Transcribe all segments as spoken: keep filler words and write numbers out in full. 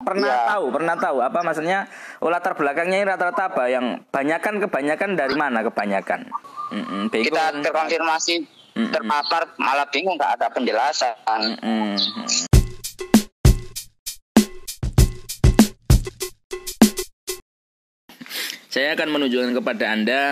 Pernah Ya. tahu, pernah tahu apa maksudnya? Oh, latar belakangnya ini rata-rata apa? Yang banyakan kebanyakan dari mana kebanyakan? Mm-mm, bingung. Kita terkonfirmasi Mm-mm. terpapar malah bingung, nggak ada penjelasan. Mm-mm. Saya akan menunjukkan kepada Anda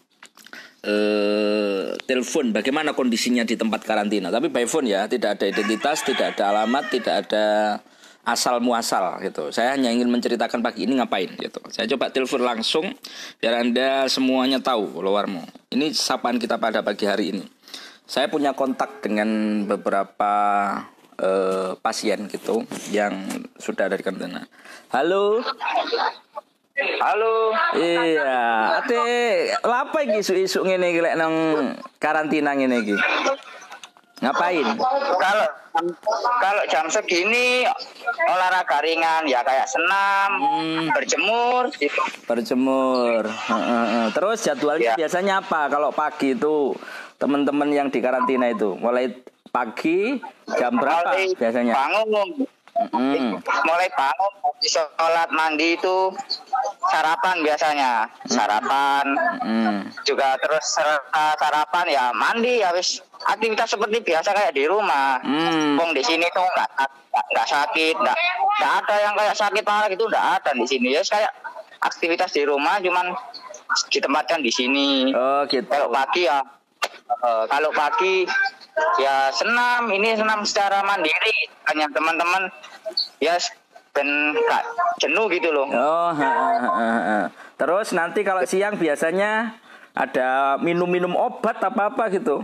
eh, telepon bagaimana kondisinya di tempat karantina. Tapi by phone ya, tidak ada identitas, tidak ada alamat, tidak ada asal muasal gitu. Saya hanya ingin menceritakan pagi ini ngapain gitu. Saya coba telepon langsung biar Anda semuanya tahu followermu. Ini sapaan kita pada pagi hari ini. Saya punya kontak dengan beberapa eh, pasien gitu yang sudah ada di karantina. Halo. Halo. Iya, ate lapa iki isu-isu ngene iki lek nang karantina ngene iki. Ngapain? Kalau kalau jam segini olahraga ringan ya kayak senam, Hmm. berjemur gitu. Berjemur. Heeh, heeh. Terus jadwalnya Ya. biasanya apa kalau pagi itu teman-teman yang di karantina itu? Mulai pagi jam berapa Mulai biasanya? bangun, Mm-mm. mulai bangun, habis sholat mandi itu sarapan biasanya, sarapan. Mm-mm. Juga terus serta sarapan ya mandi, habis aktivitas seperti biasa kayak di rumah. Hmm. Wong di sini tuh nggak nggak sakit, nggak nggak ada yang kayak sakit parah gitu, nggak ada di sini. Ya kayak aktivitas di rumah, cuman ditempatkan di sini. Oh gitu. Kalau pagi ya, eh, kalau pagi ya senam, ini senam secara mandiri, hanya teman-teman ya ben gak jenuh gitu loh. Oh, ha, ha, ha, ha. Terus nanti kalau siang biasanya ada minum-minum obat apa-apa gitu.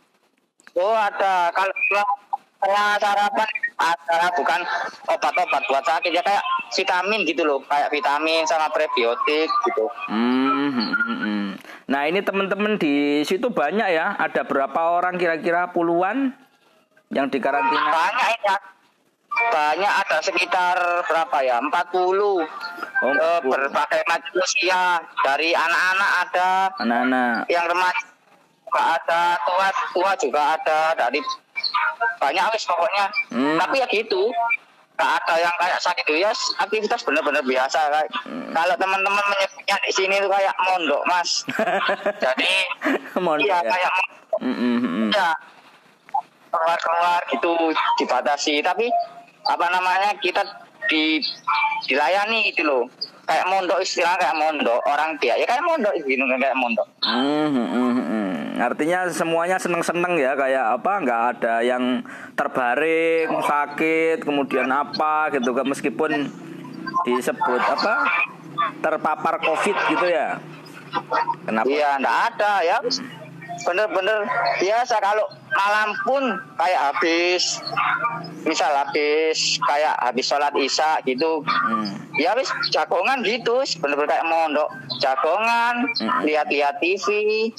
Oh ada, kalau kalau sarapan ada, bukan obat-obat buat sakit ya, kayak vitamin gitu loh, kayak vitamin sama prebiotik gitu. Hmm, hmm, hmm, hmm. Nah ini teman-teman di situ banyak ya. Ada berapa orang kira-kira puluhan yang di karantina? Banyak ya, banyak, ada sekitar berapa ya, empat puluh. Oh, Eh, berbagai macam usia, dari anak-anak ada, anak-anak. yang remaja juga ada, tua tua juga ada, dari banyak wis pokoknya. Hmm. Tapi ya gitu, nggak ada yang kayak sakit ya, aktivitas benar-benar biasa kayak. Hmm. Kalau teman-teman menyebutnya di sini tuh kayak mondok mas. Jadi Mondok iya ya? kayak mondok. Hmm, hmm, hmm. Ya keluar-keluar gitu dibatasi, tapi apa namanya kita di dilayani gitu loh, kayak mondok, istilah kayak mondok orang dia ya kayak mondok gitu, kayak mondok. Hmm, hmm, hmm, hmm. Artinya semuanya seneng-seneng ya, kayak apa, nggak ada yang terbaring sakit kemudian apa gitu kan, meskipun disebut apa terpapar COVID gitu ya. Kenapa? Iya nggak ada ya, bener-bener biasa. Kalau malam pun kayak habis, misal habis kayak habis sholat isya gitu, Hmm. ya habis jagongan gitu, bener-bener kayak mondok, jagongan, Mm-mm. lihat-lihat T V,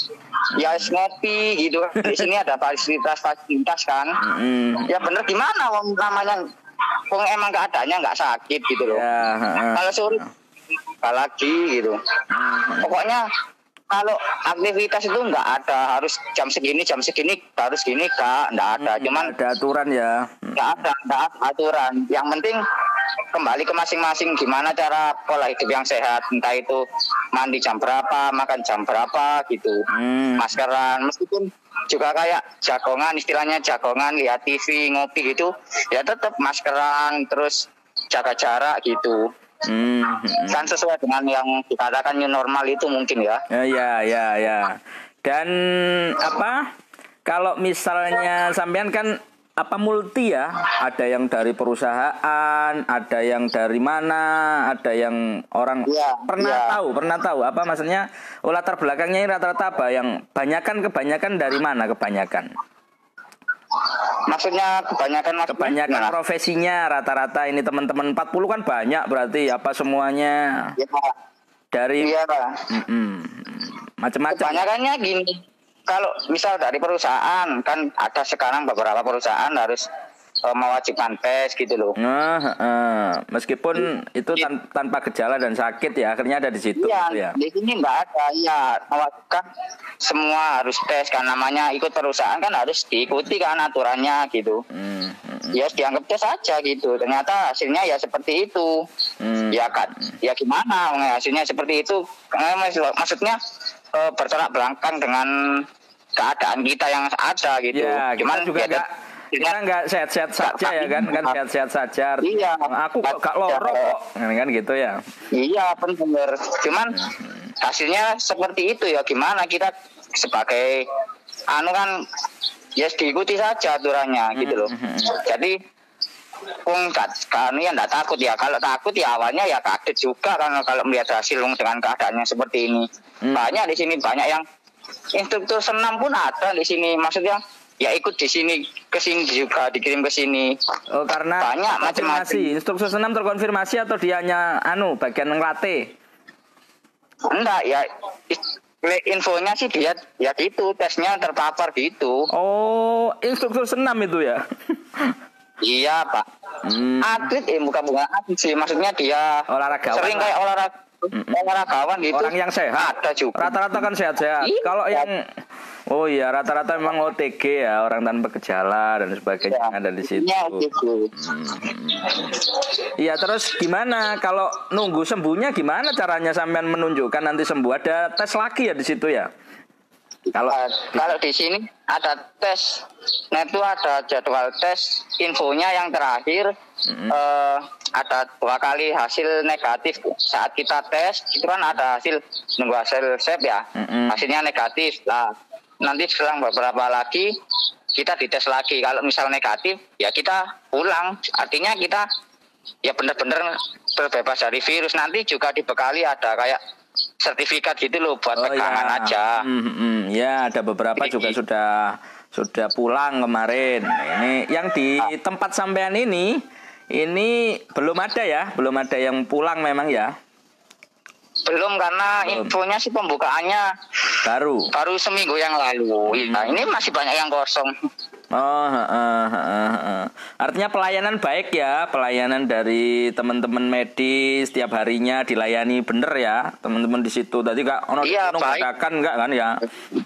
ya habis ngopi gitu. Di sini ada fasilitas-fasilitas kan. Hmm. Ya bener gimana, wong namanya wong emang nggak adanya nggak sakit gitu loh. Ya, heeh. Kalau sore nggak lagi gitu. Hmm. Pokoknya kalau aktivitas itu nggak ada harus jam segini jam segini harus gini kak, nggak ada. Cuman ada aturan ya. nggak ada nggak ada aturan. Yang penting kembali ke masing-masing gimana cara pola hidup yang sehat, entah itu mandi jam berapa, makan jam berapa gitu, Hmm. maskeran. Meskipun juga kayak jagongan, istilahnya jagongan, lihat T V, ngopi gitu, ya tetap maskeran, terus jaga jarak gitu. Hmm. hmm. Kan sesuai dengan yang dikatakan new normal itu mungkin ya. Ya, ya, ya, ya. Dan apa? Kalau misalnya sampean kan apa multi ya? Ada yang dari perusahaan, ada yang dari mana, ada yang orang Iya, pernah iya. tahu, pernah tahu apa maksudnya? Oh, latar belakangnya ini rata-rata apa? Yang banyakan kebanyakan dari mana kebanyakan? Maksudnya kebanyakan maksudnya Kebanyakan gimana? profesinya rata-rata ini teman-teman empat puluh kan banyak berarti apa semuanya Ya, dari iya. Mm-mm. macam-macam. Kebanyakannya gini, kalau misal dari perusahaan kan ada sekarang beberapa perusahaan harus eh, mewajibkan tes gitu loh. Nah, eh, meskipun itu tan- tanpa gejala dan sakit ya, akhirnya ada di situ Iya, gitu ya. di sini nggak ada. Iya, mewajibkan semua harus tes kan, namanya ikut perusahaan kan harus diikuti kan aturannya gitu. Hmm, hmm. ya dianggap tes saja gitu. Ternyata hasilnya ya seperti itu. Hmm. Ya kan, ya gimana hasilnya seperti itu? Maksudnya uh, bertolak belakang dengan keadaan kita yang ada gitu. Ya, cuman kita juga ya, gak, kita nggak sehat-sehat saja ya kan, kan sehat-sehat saja. Iya. Aku kok gak loro kok, kan gitu ya. Iya benar. Cuman hasilnya seperti itu ya gimana kita sebagai anu kan ya diikuti saja aturannya gitu loh. Jadi Kung kami ya enggak takut ya. Kalau takut ya awalnya ya kaget juga kan kalau melihat hasil dengan keadaannya seperti ini. Hmm. Banyak di sini banyak yang instruktur senam pun ada di sini. Maksudnya ya ikut di sini ke sini juga dikirim ke sini. Oh, karena banyak macam-macam. Instruktur senam terkonfirmasi atau dia hanya anu bagian ngelatih? Enggak ya. Infonya sih dia ya gitu, tesnya terpapar gitu. Oh, instruktur senam itu ya? Iya Pak. Hmm. Atlet eh bukan bukan atlet sih, maksudnya dia olahragawan. Sering kayak olahraga mm-mm. olahragawan gitu. Orang yang sehat. Ada juga. Rata-rata kan sehat-sehat. Iya. Kalau yang oh iya rata-rata memang O T G ya, orang tanpa gejala dan sebagainya ya. Ada di situ. Iya gitu. Hmm. Iya terus gimana kalau nunggu sembuhnya gimana caranya sampean menunjukkan nanti sembuh? Ada tes lagi ya di situ ya? Kalau uh, kalau di sini ada tes, nah itu ada jadwal tes. Infonya yang terakhir mm-hmm. uh, ada dua kali hasil negatif saat kita tes. Itu kan ada hasil nunggu hasil swab ya, mm-hmm. hasilnya negatif. Nah nanti selang beberapa lagi kita dites lagi. Kalau misal negatif ya kita pulang. Artinya kita ya benar-benar terbebas dari virus. Nanti juga dibekali ada kayak sertifikat gitu loh buat oh, pegangan ya. aja. Mm-hmm. Ya ada beberapa Jadi, juga sudah sudah pulang kemarin. Ini yang di ah. tempat sampean ini ini belum ada ya, belum ada yang pulang memang ya. Belum karena belum. Infonya sih pembukaannya baru baru seminggu yang lalu. Hmm. Nah ini masih banyak yang kosong. Oh, uh, uh, uh, uh. Artinya pelayanan baik ya, pelayanan dari teman-teman medis setiap harinya dilayani bener ya, teman-teman di situ. Tadi kak, ono iya, katakan enggak kan ya?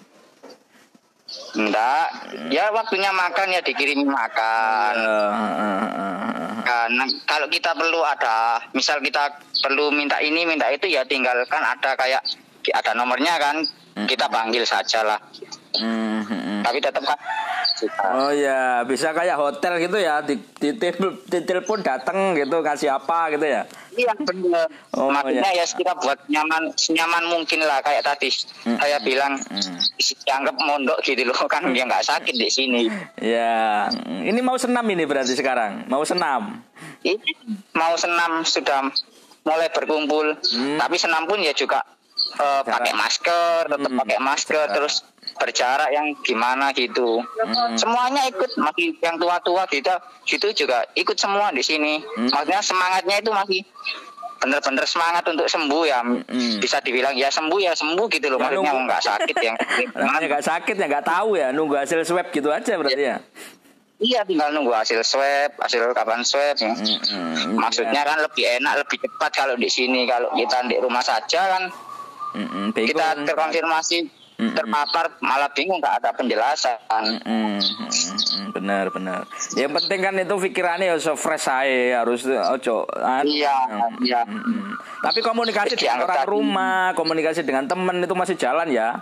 Enggak, hmm. ya waktunya makan ya dikirim makan. Uh, uh, uh, uh. Nah, kalau kita perlu ada, misal kita perlu minta ini, minta itu ya tinggalkan ada kayak ada nomornya kan, hmm. kita panggil saja lah. Hmm, hmm. Tapi tetap kan. Oh ya, bisa kayak hotel gitu ya, di, di, di telepon datang gitu, kasih apa gitu ya? Iya benar. Oh, maksudnya ya. ya kita buat nyaman, senyaman mungkin lah kayak tadi mm, saya mm, bilang mm. dianggap mondok gitu loh kan, dia nggak sakit di sini. Ya, ini mau senam ini berarti sekarang, mau senam? Ini mau senam sudah mulai berkumpul, mm. tapi senam pun ya juga uh, pakai masker, tetap mm. pakai masker, Jarak. terus berjarak yang gimana gitu. Hmm. Semuanya ikut, masih yang tua-tua gitu, gitu juga ikut semua di sini. Hmm. Maksudnya semangatnya itu masih bener-bener semangat untuk sembuh ya. Hmm. Bisa dibilang ya sembuh ya sembuh gitu loh. Ya, maksudnya nggak sakit yang. Namanya nggak sakit ya nggak tahu ya. Nunggu hasil swab gitu aja berarti ya. Iya tinggal nunggu hasil swab, hasil kapan swab ya. Hmm, hmm, Maksudnya ya. kan lebih enak, lebih cepat kalau di sini. Kalau kita di rumah saja kan hmm, kita terkonfirmasi Mm-mm. terpapar malah bingung nggak ada penjelasan. Mm-mm. Mm-mm. Benar benar. Yang penting kan itu pikirannya ya so fresh aja harus ojo. Iya mm-mm. iya. Mm-mm. Tapi komunikasi dengan orang tadi. rumah, komunikasi dengan teman itu masih jalan ya.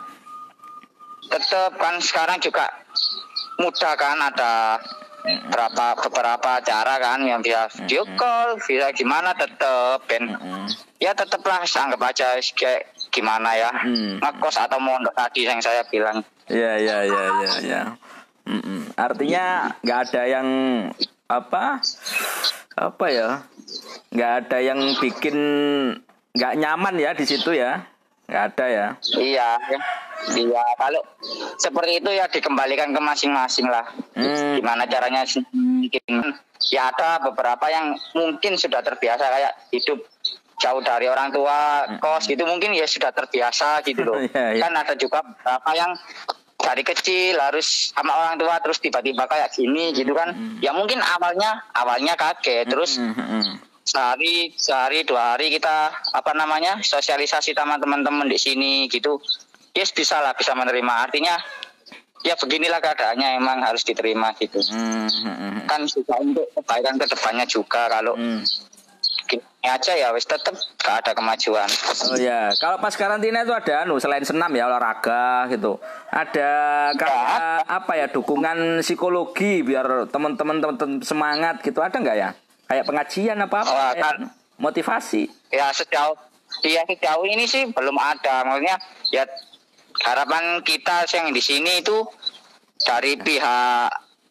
Tetap kan sekarang juga mudah kan ada mm-mm. berapa beberapa cara kan yang bisa video call, bisa gimana tetap ben ya tetaplah anggap aja kayak gimana ya hmm. ngekos atau mondok tadi yang saya bilang. Iya iya iya iya ya. Artinya nggak ada yang apa apa ya nggak ada yang bikin nggak nyaman ya di situ ya, nggak ada ya. Iya iya kalau seperti itu ya dikembalikan ke masing-masing lah. Hmm. Gimana caranya mungkin ya ada beberapa yang mungkin sudah terbiasa kayak hidup jauh dari orang tua, kos gitu mungkin ya sudah terbiasa gitu loh. yeah, yeah. Kan ada juga beberapa yang dari kecil harus sama orang tua terus tiba-tiba kayak gini gitu kan. Mm. Ya mungkin awalnya awalnya kaget terus mm-hmm. sehari sehari dua hari kita apa namanya sosialisasi sama teman-teman di sini gitu. Yes bisa lah bisa menerima. Artinya ya beginilah keadaannya, emang harus diterima gitu. Hmm, hmm, hmm. Kan juga untuk kebaikan kedepannya juga, kalau Hmm. gini aja ya wis tetap gak ada kemajuan. Oh ya, kalau pas karantina itu ada anu selain senam ya olahraga gitu. Ada kayak apa ya dukungan psikologi biar teman-teman teman semangat gitu, ada nggak ya? Kayak pengajian apa apa? Oh, kayak kan. motivasi. Ya sejauh ya sejauh ini sih belum ada, maksudnya ya harapan kita yang di sini itu dari pihak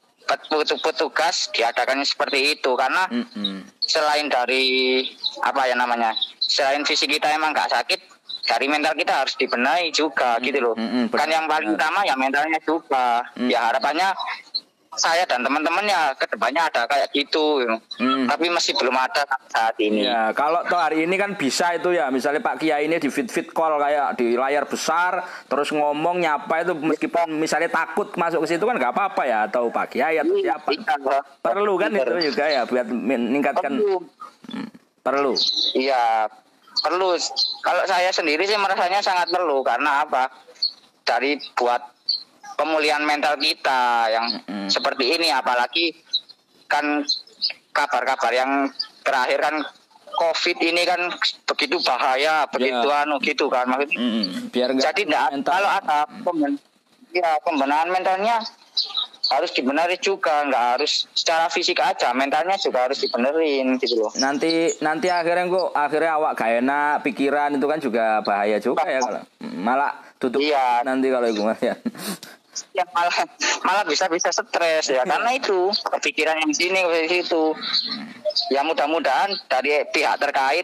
petugas diadakannya seperti itu, karena Mm-mm. selain dari apa ya namanya, selain fisik kita emang nggak sakit, dari mental kita harus dibenahi juga gitu loh. Mm-mm, Kan yang paling utama ya mentalnya juga. Mm. Ya harapannya saya dan teman-teman ya kedepannya ada kayak gitu, Mm. tapi masih belum ada saat ini. Ya, kalau toh hari ini kan bisa itu ya, misalnya Pak Kiai ini di fit-fit call kayak di layar besar, terus ngomong nyapa itu meskipun misalnya takut masuk ke situ kan nggak apa-apa ya, atau Pak Kiai atau siapa. Iya, Perlu kan bener. itu juga ya buat meningkatkan. Perlu. Hmm, perlu. Iya, perlu. Kalau saya sendiri sih merasanya sangat perlu, karena apa? Dari buat pemulihan mental kita yang Mm-mm. seperti ini, apalagi kan kabar-kabar yang terakhir kan COVID ini kan begitu bahaya, begitu Ya. anu gitu kan, maksudnya. Mm-mm. Biar nggak Jadi enggak, mental. kalau ada pemben, ya pembenahan mentalnya harus dibenarin juga, nggak harus secara fisik aja, mentalnya juga harus dibenerin gitu loh. nanti nanti akhirnya kok akhirnya awak gak enak pikiran itu kan juga bahaya juga ya kalau malah tutup Iya. nanti kalau itu ya. Ya malah malah bisa bisa stres ya, karena itu kepikiran yang sini ke situ. Ya mudah-mudahan dari pihak terkait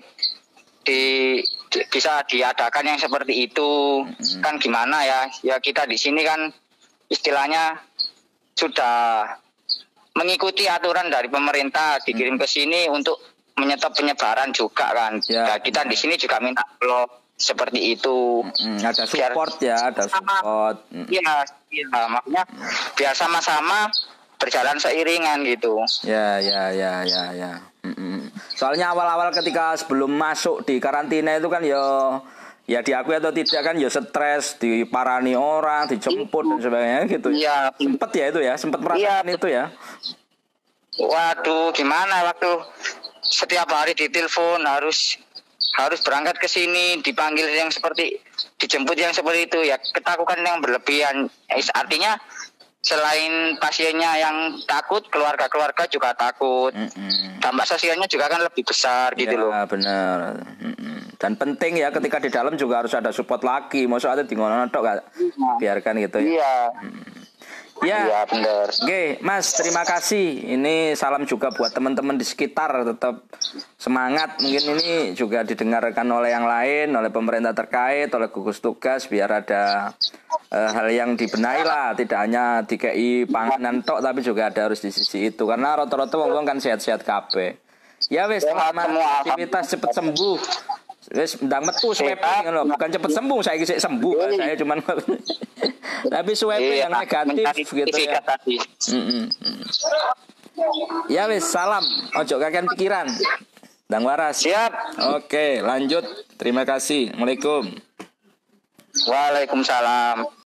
di, di bisa diadakan yang seperti itu. Kan gimana ya, ya kita di sini kan istilahnya sudah mengikuti aturan dari pemerintah, dikirim ke sini untuk menyetop penyebaran juga kan. Ya. Ya, kita di sini juga minta blok seperti itu. Mm, ada support ya, ada support. Mm. Iya, iya, makanya biar sama-sama berjalan seiringan gitu. Ya, ya, ya, ya, ya. Mm-mm. Soalnya awal-awal ketika sebelum masuk di karantina itu kan ya ya diakui atau tidak kan ya stres, diparani orang, dijemput dan sebagainya gitu. Iya. Sempet ya itu ya, sempet merasakan Iya. itu ya. Waduh, gimana waktu setiap hari ditelepon harus harus berangkat ke sini, dipanggil yang seperti dijemput yang seperti itu, ya ketakutan yang berlebihan. Artinya selain pasiennya yang takut, keluarga-keluarga juga takut. Mm-mm. Dampak sosialnya juga kan lebih besar gitu loh. Ya benar. Mm-mm. Dan penting ya ketika di dalam juga harus ada support lagi. Maksudnya ada di ngono tok gak biarkan gitu ya. Iya. Ya. Iya benar. Oke, Mas, terima kasih. Ini salam juga buat teman-teman di sekitar, tetap semangat. Mungkin ini juga didengarkan oleh yang lain, oleh pemerintah terkait, oleh gugus tugas, biar ada eh, hal yang dibenahi lah. Tidak hanya D K I panganan tok, tapi juga ada harus di sisi itu. Karena rata-rata wong kan sehat-sehat kabeh. Ya wis, Sehat selamat semua, aktivitas cepet sembuh. Wis ndang metu swepe ngono, bukan cepet sembuh, saya sik sembuh, saya cuman tapi swepe yang negatif gitu ya. Tadi. Mm-mm. Ya wis, salam, ojo kakean pikiran. Ndang waras. Siap. Oke, lanjut. Terima kasih. Assalamualaikum. Waalaikumsalam.